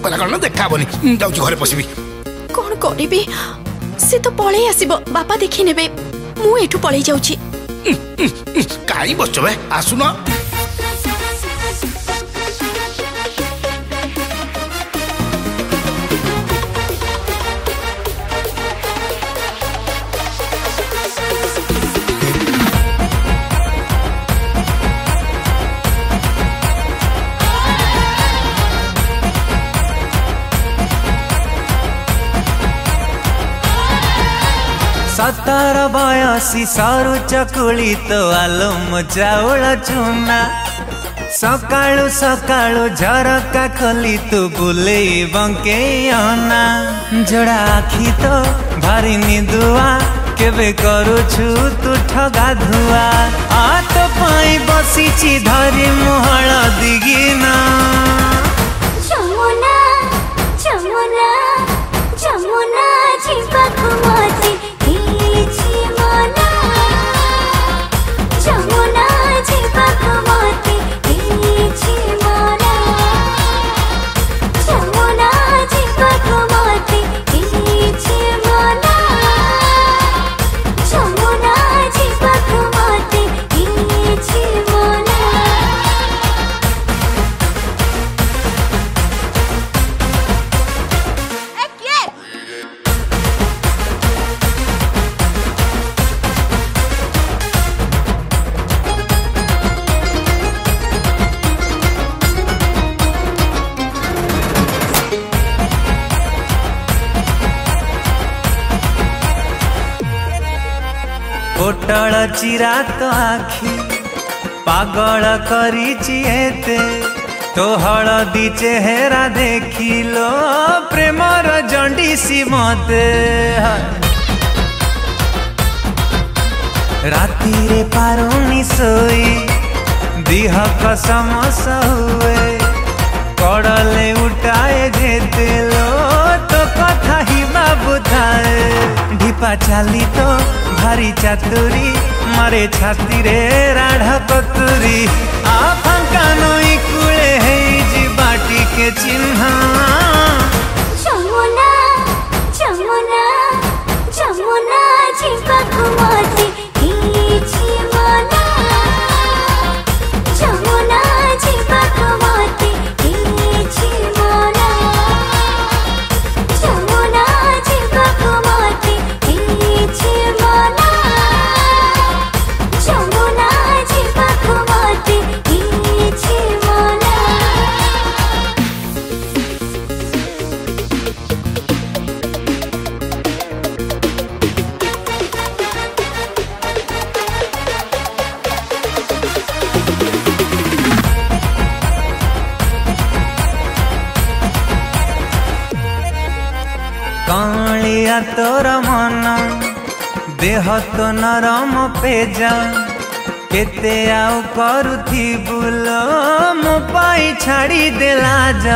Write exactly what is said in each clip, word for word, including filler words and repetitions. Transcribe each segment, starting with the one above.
कहला कारण देखा हबनी जाउची घरे पसिबी कौन करिबी से तो पळे आसीबो बापा देखि नेबे मु एठू पळे जाउची काई बसछ बे आसुनो सतर बयसी सरु चकुली तो आलम चाउल चुना सकाळु सकाळु झरका खोली तू बुले बंके अना जोड़ा आखी तो भारी निदुआ केबे करुछु तू ठगा धुआ आ तो पाई बसीची धरी मुहळ दिगिना जमुना जमुना जमुना जिपा घुमाती जमुना जिपा घुमाती जमुना जिपा घुमाती जमुना जिपा घुमाती पोटल चिरा तो आखी पागल करिछि एते तो हलदी चेहरा देखिलो प्रेमर जंडीसी मते राती रे पारुनी सोई दिहक समस हुए कड़ले उठाए जेतेलो तो कथा ही बुधाए ढिपा चाली तो भारी चातुरी मारे छाती रे राढ़ कतुरी आ फांका नई कूले है जी बाटी के चिन्ह जमुना जमुना जमुना जिपा घुमाती जमुना जिपा घुमाती जमुना जिपा घुमाती जमुना जिपा घुमाती कालिया तोर मन देह तो नरम पेजा केते आउ करुथी बुलो मो पाई छाड़ी देला जा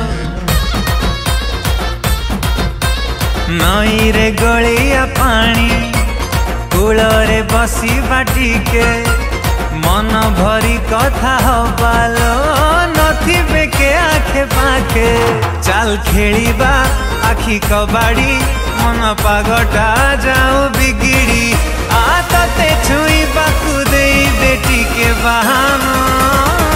नई रे गलिया पानी कूल रे बसी बाटी के मन भरी कथा हबालो नथिबे के आखे पाखे चाल खेलिबा आखी कबाड़ी मन पागटा जाऊ बिगिड़ी आ तते छुई बाकू दे बेटी के बहाना